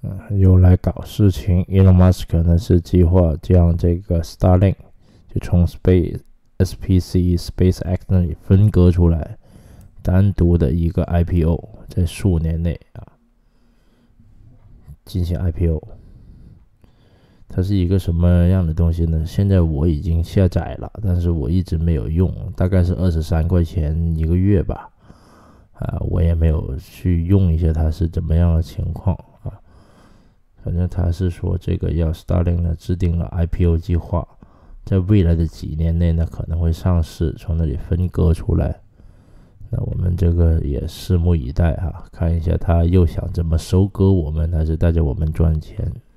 又来搞事情。Elon Musk 呢是计划将这个 Starlink 就从 SpaceX 那里分割出来，单独的一个 IPO， 在数年内进行 IPO。它是一个什么样的东西呢？现在我已经下载了，但是我一直没有用，大概是23块钱一个月吧。我也没有去用一下它是怎么样的情况反正他是说这个要 Starlink 呢制定了 IPO 计划，在未来的几年内呢可能会上市，从那里分割出来。那我们这个也拭目以待看一下他又想怎么收割我们，还是带着我们赚钱。